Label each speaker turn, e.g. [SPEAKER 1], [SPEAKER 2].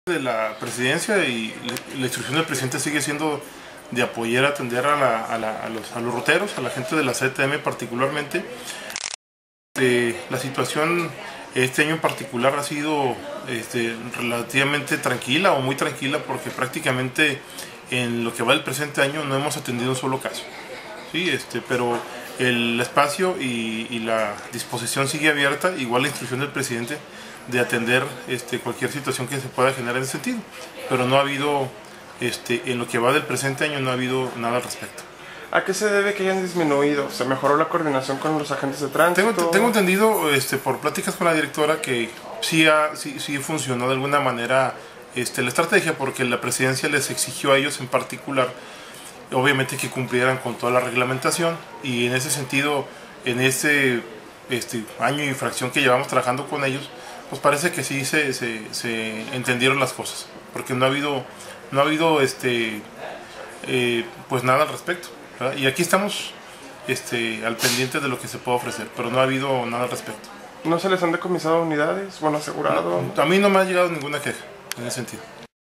[SPEAKER 1] De la presidencia y la instrucción del presidente sigue siendo de apoyar, atender a los ruteros, a la gente de la CTM particularmente. La situación este año en particular ha sido relativamente tranquila o muy tranquila, porque prácticamente en lo que va del presente año no hemos atendido un solo caso. Sí, pero el espacio y la disposición sigue abierta, igual la instrucción del presidente de atender cualquier situación que se pueda generar en ese sentido, pero no ha habido, en lo que va del presente año no ha habido nada al respecto.
[SPEAKER 2] ¿A qué se debe que hayan disminuido? ¿Se mejoró la coordinación con los agentes de tránsito?
[SPEAKER 1] Tengo entendido por pláticas con la directora que sí funcionó de alguna manera la estrategia, porque la presidencia les exigió a ellos en particular, obviamente, que cumplieran con toda la reglamentación, y en ese sentido, en este año y fracción que llevamos trabajando con ellos, pues parece que sí se entendieron las cosas, porque no ha habido pues nada al respecto, ¿verdad? Y aquí estamos al pendiente de lo que se puede ofrecer, pero no ha habido nada al respecto.
[SPEAKER 2] ¿No se les han decomisado unidades? Bueno, asegurado.
[SPEAKER 1] A mí no me ha llegado ninguna queja en ese sentido.